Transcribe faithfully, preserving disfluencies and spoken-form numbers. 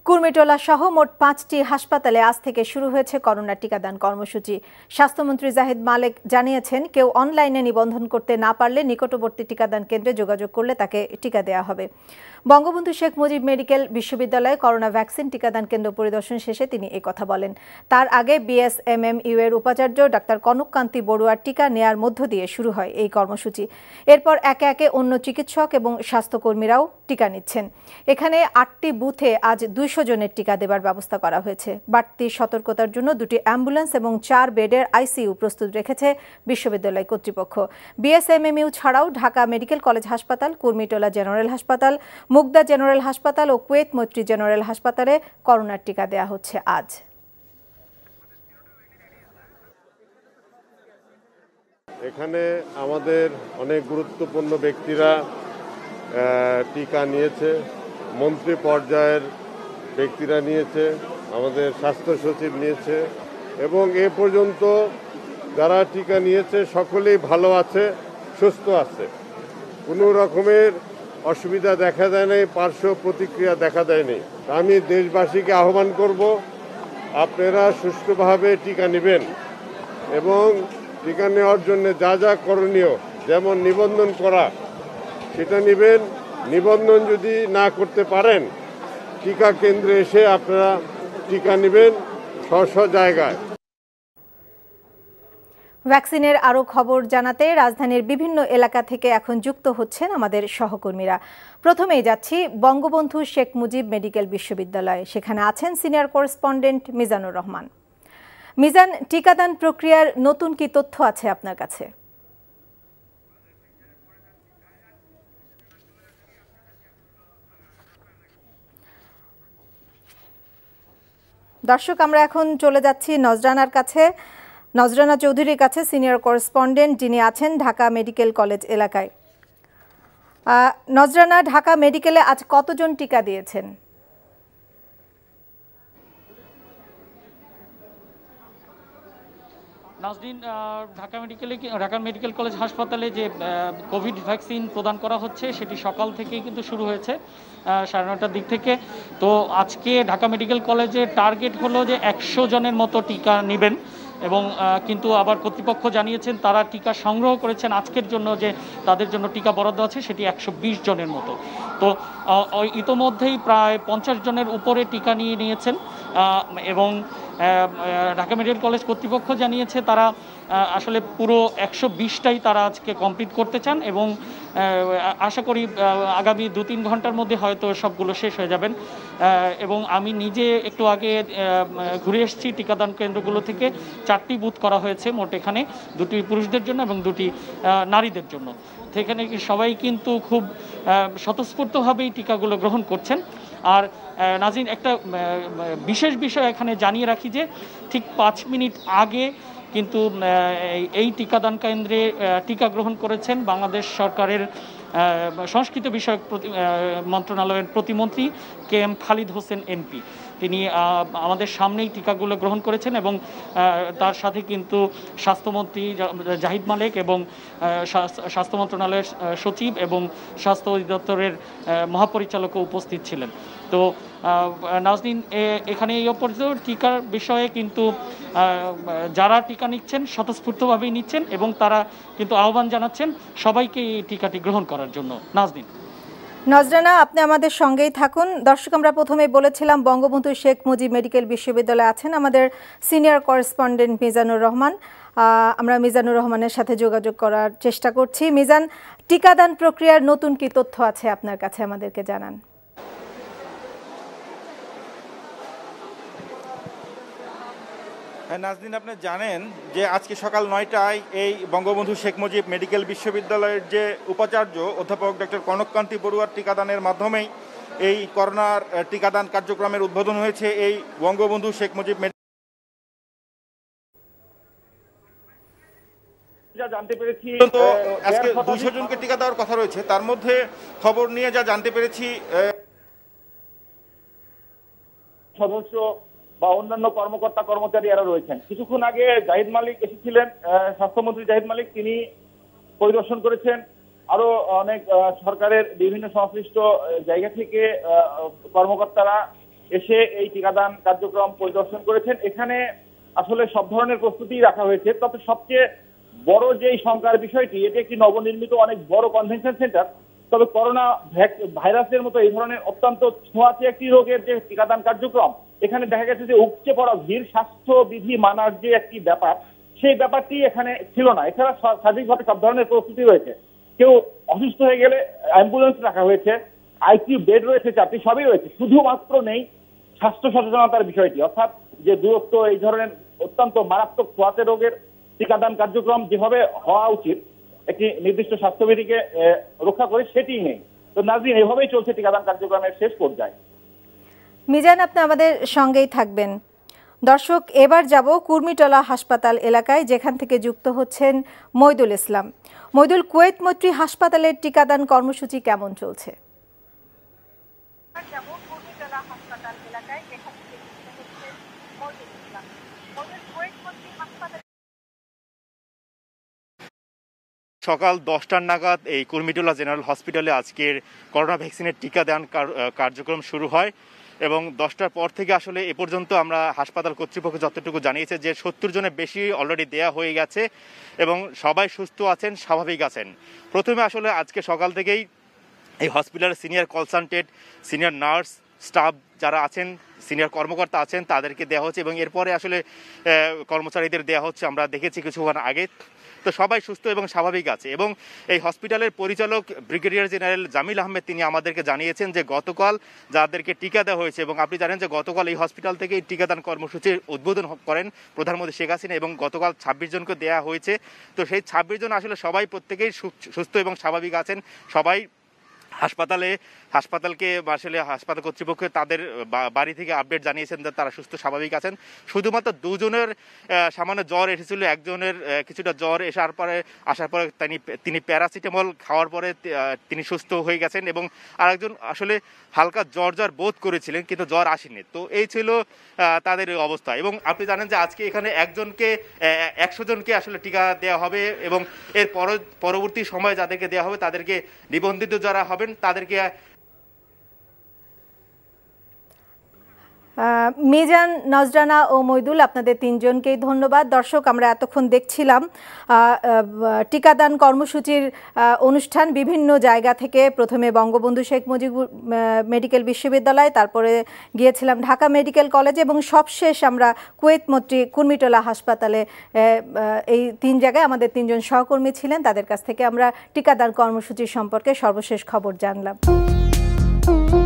কুর্মিটোলা সহ মোট পাঁচটি হাসপাতালে আজ থেকে শুরু হয়েছে করোনা টিকাদান কর্মসূচি। স্বাস্থ্যমন্ত্রী জাহিদ মালেক জানিয়েছেন, কেউ অনলাইনে নিবন্ধন করতে না পারলে নিকটবর্তী টিকাদান কেন্দ্রে যোগাযোগ করলে তাকে টিকা দেওয়া হবে। বঙ্গবন্ধু শেখ মুজিব মেডিকেল বিশ্ববিদ্যালয়ে করোনা ভ্যাকসিন টিকাদান কেন্দ্র পরিদর্শন শেষে তিনি এই কথা বলেন। তার আগে বিএসএমএমইউ এর উপাচার্য ডাক্তার কনককান্তি বড়ুয়ার টিকা নেয়ার মধ্য দিয়ে শুরু হয় এই কর্মসূচি। এরপর একে একে অন্য চিকিৎসক এবং স্বাস্থ্যকর্মীরাও টিকা নিচ্ছেন। এখানে আটটি বুথে আজ দুইশো জনের টিকা দেবার ব্যবস্থা করা হয়েছে। বাড়তি সতর্কতার জন্য দুটি অ্যাম্বুলেন্স এবং চার বেডের আইসিইউ প্রস্তুত রেখেছে বিশ্ববিদ্যালয় কর্তৃপক্ষ। বিএসএমএমইউ ছাড়াও ঢাকা মেডিকেল কলেজ হাসপাতাল, কুর্মিটোলা জেনারেল হাসপাতাল, মুগদা জেনারেল হাসপাতাল ও কুয়েত মৈত্রী জেনারেল হাসপাতালে করোনার টিকা দেওয়া হচ্ছে আজ। এখানে আমাদের অনেক গুরুত্বপূর্ণ ব্যক্তিরা টিকা নিয়েছে, মন্ত্রী পর্যায়ের ব্যক্তিরা নিয়েছে, আমাদের স্বাস্থ্য সচিব নিয়েছে এবং এ পর্যন্ত যারা টিকা নিয়েছে সকলেই ভালো আছে, সুস্থ আছে। কোনো রকমের অসুবিধা দেখা দেয় নাই, পার্শ্ব প্রতিক্রিয়া দেখা দেয়নি। আমি দেশবাসীকে আহ্বান করব, আপনারা সুষ্ঠুভাবে টিকা নেবেন এবং টিকা নেওয়ার জন্য যা যা করণীয়, যেমন নিবন্ধন করা, সেটা নেবেন। নিবন্ধন যদি না করতে পারেন, টিকা কেন্দ্রে এসে আপনারা টিকা নেবেন স্ব স্ব জায়গায়। ভ্যাকসিনের আরও খবর জানাতে রাজধানীর বিভিন্ন এলাকা থেকে এখন যুক্ত হচ্ছেন আমাদের সহকর্মীরা। প্রথমেই যাচ্ছি বঙ্গবন্ধু শেখ মুজিব মেডিকেল বিশ্ববিদ্যালয়ে। সেখানে আছেন সিনিয়র করেসপন্ডেন্ট মিজানুর রহমান। মিজান, টিকাদান প্রক্রিয়ার নতুন কি তথ্য আছে আপনার কাছে? দর্শক, আমরা এখন চলে যাচ্ছি নজরানার কাছে, নজরানা চৌধুরীর কাছে, সিনিয়র করেসপন্ডেন্ট, যিনি আছেন ঢাকা মেডিকেল কলেজ এলাকায়। নজরানা, ঢাকা মেডিকেলে আজ কতজন টিকা দিয়েছেন? নাজনীন, ঢাকা মেডিকেলে ঢাকা মেডিকেল কলেজ হাসপাতালে যে কোভিড ভ্যাকসিন প্রদান করা হচ্ছে সেটি সকাল থেকেই কিন্তু শুরু হয়েছে, সাড়ে নটার দিক থেকে। তো আজকে ঢাকা মেডিকেল কলেজের টার্গেট হলো যে একশো জনের মতো টিকা নেবেন এবং কিন্তু আবার কর্তৃপক্ষ জানিয়েছেন তারা টিকা সংগ্রহ করেছেন আজকের জন্য, যে তাদের জন্য টিকা বরাদ্দ আছে সেটি একশো বিশ জনের মতো। তো ইতোমধ্যেই প্রায় পঞ্চাশ জনের উপরে টিকা নিয়ে নিয়েছেন এবং ঢাকা মেডিকেল কলেজ কর্তৃপক্ষ জানিয়েছে তারা আসলে পুরো একশো বিশটাই তারা আজকে কমপ্লিট করতে চান এবং আশা করি আগামী দু তিন ঘন্টার মধ্যে হয়তো সবগুলো শেষ হয়ে যাবেন। এবং আমি নিজে একটু আগে ঘুরে এসেছি টিকাদান কেন্দ্রগুলো থেকে। চারটি বুথ করা হয়েছে মোট, এখানে দুটি পুরুষদের জন্য এবং দুটি নারীদের জন্য। সেখানে সবাই কিন্তু খুব স্বতঃস্ফূর্তভাবেই টিকাগুলো গ্রহণ করছেন। আর নাজিন, একটা বিশেষ বিষয় এখানে জানিয়ে রাখি যে ঠিক পাঁচ মিনিট আগে কিন্তু এই টিকাদান কেন্দ্রে টিকা গ্রহণ করেছেন বাংলাদেশ সরকারের সংস্কৃতি বিষয়ক মন্ত্রণালয়ের প্রতিমন্ত্রী K M Khalid Hossain MP. তিনি আমাদের সামনেই টিকাগুলো গ্রহণ করেছেন এবং তার সাথে কিন্তু স্বাস্থ্যমন্ত্রী জাহিদ মালেক এবং স্বাস্থ্য মন্ত্রণালয়ের সচিব এবং স্বাস্থ্য অধিদপ্তরের মহাপরিচালকও উপস্থিত ছিলেন। তো নাজনীন, এখানে এই পর্যন্ত টিকার বিষয়ে কিন্তু যারা টিকা নিচ্ছেন স্বতঃস্ফূর্তভাবেই নিচ্ছেন এবং তারা কিন্তু আহ্বান জানাচ্ছেন সবাইকে এই টিকাটি গ্রহণ করার জন্য। নাজনীন। নজরানা, আপনি আমাদের সঙ্গেই থাকুন। দর্শক, আমরা প্রথমে বলেছিলাম বঙ্গবন্ধু শেখ মুজিব মেডিকেল বিশ্ববিদ্যালয়ে আছেন আমাদের সিনিয়র করেসপন্ডেন্ট মিজানুর রহমান। আমরা মিজানুর রহমানের সাথে যোগাযোগ করার চেষ্টা করছি। মিজান, টিকাদান প্রক্রিয়ার নতুন কি তথ্য আছে আপনার কাছে, আমাদেরকে জানান। হ্যাঁ নাজনীন, আপনি জানেন যে আজকে সকাল নয়টায় এই বঙ্গবন্ধু শেখ মুজিব মেডিকেল বিশ্ববিদ্যালয়ের যে উপাচার্য অধ্যাপক ডক্টর কনককান্তি বড়ুয়ার টিকাদানের মাধ্যমেই এই করোনার টিকাদান কার্যক্রমের উদ্বোধন হয়েছে এই বঙ্গবন্ধু শেখ মুজিব যা জানতে পেরেছি তো আজকে দুইশো জনকে টিকা দেওয়ার কথা রয়েছে। তার মধ্যে খবর নিয়ে যা জানতে পেরেছি সদস্য বা অন্যান্য কর্মকর্তা কর্মচারী এরা রয়েছেন। কিছুক্ষণ আগে জাহিদ মালিক এসেছিলেন, স্বাস্থ্যমন্ত্রী জাহিদ মালিক, তিনি পরিদর্শন করেছেন। আরো অনেক সরকারের বিভিন্ন সংশ্লিষ্ট জায়গা থেকে কর্মকর্তারা এসে এই টিকাদান কার্যক্রম পরিদর্শন করেছেন। এখানে আসলে সব ধরনের প্রস্তুতি রাখা হয়েছে, তবে সবচেয়ে বড় যে শঙ্কার বিষয়টি, এটি একটি নবনির্মিত অনেক বড় কনভেনশন সেন্টার। তবে করোনা ভাইরাসের মতো এই ধরনের অত্যন্ত ছোঁয়াচে একটি রোগের যে টিকাদান কার্যক্রম, এখানে দেখা গেছে যে উপচে পড়া ভিড়, স্বাস্থ্যবিধি মানার যে একটি ব্যাপার, সেই ব্যাপারটি এখানে ছিল না। এছাড়া সার্বিকভাবে সব ধরনের প্রস্তুতি রয়েছে। কেউ অসুস্থ হয়ে গেলে অ্যাম্বুলেন্স রাখা হয়েছে, আইসিইউ বেড রয়েছে চারটি, সবই রয়েছে। শুধুমাত্র নেই স্বাস্থ্য সচেতনতার বিষয়টি, অর্থাৎ যে দূরত্ব, এই ধরনের অত্যন্ত মারাত্মক ছোঁয়াচে রোগের টিকাদান কার্যক্রম যেভাবে হওয়া উচিত একটি নির্দিষ্ট স্বাস্থ্যবিধিকে রক্ষা করে, সেটি নেই। তো নাজরিন, এভাবেই চলছে টিকাদান কার্যক্রমের শেষ পর্যায়ে। মিজান, আপনি আমাদের সঙ্গেই থাকবেন। দর্শক, এবার যাব কুর্মিটোলা হাসপাতাল এলাকায়, যেখান থেকে যুক্ত হচ্ছেন মইদুল ইসলাম। মইদুল, কুয়েত মৈত্রী হাসপাতালের টিকাদান কর্মসূচি কেমন চলছে? সকাল দশটার নাগাদ এই কুর্মিটোলা জেনারেল হসপিটালে আজকের করোনা ভ্যাকসিনের টিকাদান কার্যক্রম শুরু হয় এবং দশটার পর থেকে আসলে এ পর্যন্ত আমরা হাসপাতাল কর্তৃপক্ষ যতটুকু জানিয়েছে যে সত্তর জনের বেশি অলরেডি দেয়া হয়ে গেছে এবং সবাই সুস্থ আছেন, স্বাভাবিক আছেন। প্রথমে আসলে আজকে সকাল থেকেই এই হসপিটালের senior consultant, senior nurse, staff যারা আছেন, সিনিয়র কর্মকর্তা আছেন, তাদেরকে দেওয়া হচ্ছে এবং এরপরে আসলে কর্মচারীদের দেওয়া হচ্ছে। আমরা দেখেছি কিছুক্ষণ আগে। তো সবাই সুস্থ এবং স্বাভাবিক আছে এবং এই হসপিটালের পরিচালক ব্রিগেডিয়ার জেনারেল জামিল আহমেদ তিনি আমাদেরকে জানিয়েছেন যে গতকাল যাদেরকে টিকা দেওয়া হয়েছে, এবং আপনি জানেন যে গতকাল এই হসপিটাল থেকে টিকাদান কর্মসূচির উদ্বোধন করেন প্রধানমন্ত্রী শেখ হাসিনা এবং গতকাল ছাব্বিশ জনকে দেওয়া হয়েছে। তো সেই ছাব্বিশ জন আসলে সবাই প্রত্যেকেই সুস্থ এবং স্বাভাবিক আছেন। সবাই হাসপাতালে হাসপাতালকে আসলে হাসপাতাল কর্তৃপক্ষ তাদের বাড়ি থেকে আপডেট জানিয়েছেন যে তারা সুস্থ স্বাভাবিক আছেন। শুধুমাত্র দুজনের সামান্য জ্বর এসেছিল, একজনের কিছুটা জ্বর আসার পরে আসার পরে তিনি তিনি প্যারাসিটামল খাওয়ার পরে তিনি সুস্থ হয়ে গেছেন এবং আরেকজন আসলে হালকা জ্বর জ্বর বোধ করেছিলেন কিন্তু জ্বর আসেনি। তো এই ছিল তাদের অবস্থা এবং আপনি জানেন যে আজকে এখানে একজনকে একশো জনকে আসলে টিকা দেওয়া হবে এবং এর পরবর্তী সময় যাদেরকে দেওয়া হবে তাদেরকে নিবন্ধিত যারা হবেন তাদেরকে। মিজান, নজরানা ও মইদুল, আপনাদের তিনজনকেই ধন্যবাদ। দর্শক, আমরা এতক্ষণ দেখছিলাম টিকাদান কর্মসূচির অনুষ্ঠান বিভিন্ন জায়গা থেকে। প্রথমে বঙ্গবন্ধু শেখ মুজিবুর মেডিকেল বিশ্ববিদ্যালয়, তারপরে গিয়েছিলাম ঢাকা মেডিকেল কলেজে এবং সবশেষ আমরা কুয়েত মৈত্রী কুর্মিটোলা হাসপাতালে। এই তিন জায়গায় আমাদের তিনজন সহকর্মী ছিলেন, তাদের কাছ থেকে আমরা টিকাদান কর্মসূচি সম্পর্কে সর্বশেষ খবর জানলাম।